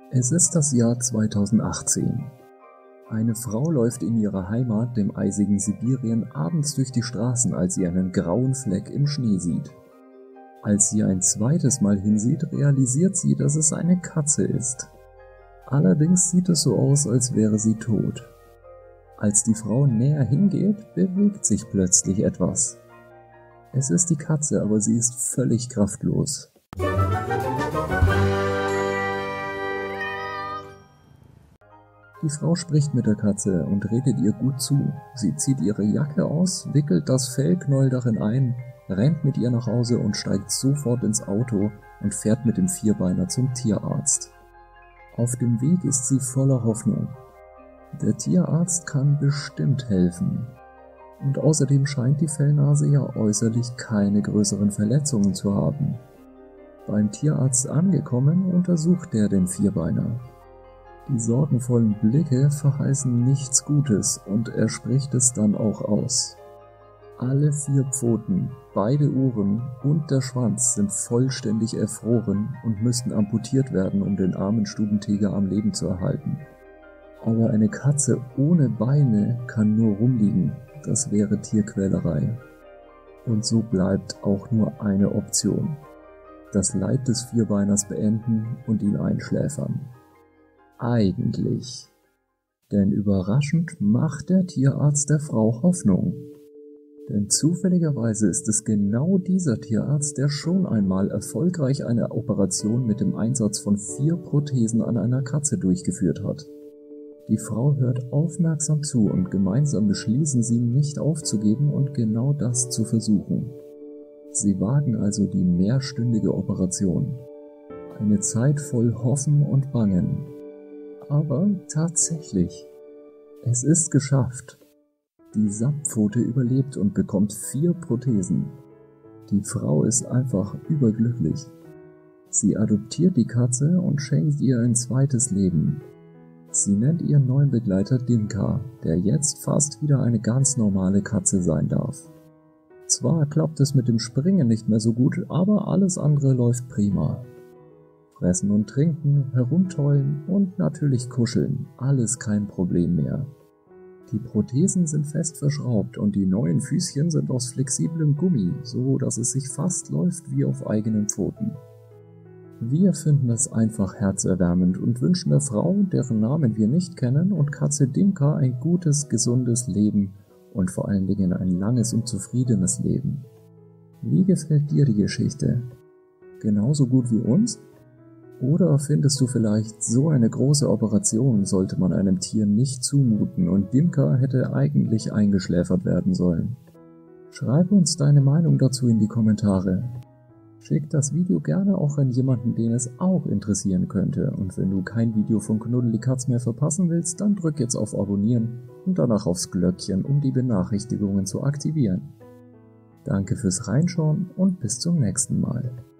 Es ist das Jahr 2018. Eine Frau läuft in ihrer Heimat, dem eisigen Sibirien, abends durch die Straßen, als sie einen grauen Fleck im Schnee sieht. Als sie ein zweites Mal hinsieht, realisiert sie, dass es eine Katze ist. Allerdings sieht es so aus, als wäre sie tot. Als die Frau näher hingeht, bewegt sich plötzlich etwas. Es ist die Katze, aber sie ist völlig kraftlos. Die Frau spricht mit der Katze und redet ihr gut zu. Sie zieht ihre Jacke aus, wickelt das Fellknäuel darin ein, rennt mit ihr nach Hause und steigt sofort ins Auto und fährt mit dem Vierbeiner zum Tierarzt. Auf dem Weg ist sie voller Hoffnung. Der Tierarzt kann bestimmt helfen. Und außerdem scheint die Fellnase ja äußerlich keine größeren Verletzungen zu haben. Beim Tierarzt angekommen, untersucht er den Vierbeiner. Die sorgenvollen Blicke verheißen nichts Gutes und er spricht es dann auch aus. Alle 4 Pfoten, beide Ohren und der Schwanz sind vollständig erfroren und müssten amputiert werden, um den armen Stubentiger am Leben zu erhalten. Aber eine Katze ohne Beine kann nur rumliegen, das wäre Tierquälerei. Und so bleibt auch nur eine Option: das Leid des Vierbeiners beenden und ihn einschläfern. Eigentlich. Denn überraschend macht der Tierarzt der Frau Hoffnung. Denn zufälligerweise ist es genau dieser Tierarzt, der schon einmal erfolgreich eine Operation mit dem Einsatz von 4 Prothesen an einer Katze durchgeführt hat. Die Frau hört aufmerksam zu und gemeinsam beschließen sie, nicht aufzugeben und genau das zu versuchen. Sie wagen also die mehrstündige Operation. Eine Zeit voll Hoffen und Bangen. Aber tatsächlich, es ist geschafft. Die Samtpfote überlebt und bekommt 4 Prothesen. Die Frau ist einfach überglücklich. Sie adoptiert die Katze und schenkt ihr ein zweites Leben. Sie nennt ihren neuen Begleiter Dimka, der jetzt fast wieder eine ganz normale Katze sein darf. Zwar klappt es mit dem Springen nicht mehr so gut, aber alles andere läuft prima. Fressen und trinken, herumtollen und natürlich kuscheln, alles kein Problem mehr. Die Prothesen sind fest verschraubt und die neuen Füßchen sind aus flexiblem Gummi, so dass es sich fast läuft wie auf eigenen Pfoten. Wir finden es einfach herzerwärmend und wünschen der Frau, deren Namen wir nicht kennen, und Katze Dimka ein gutes, gesundes Leben und vor allen Dingen ein langes und zufriedenes Leben. Wie gefällt dir die Geschichte? Genauso gut wie uns? Oder findest du vielleicht, so eine große Operation sollte man einem Tier nicht zumuten und Dimka hätte eigentlich eingeschläfert werden sollen? Schreibe uns deine Meinung dazu in die Kommentare. Schick das Video gerne auch an jemanden, den es auch interessieren könnte. Und wenn du kein Video von Knuddelikatz mehr verpassen willst, dann drück jetzt auf Abonnieren und danach aufs Glöckchen, um die Benachrichtigungen zu aktivieren. Danke fürs Reinschauen und bis zum nächsten Mal.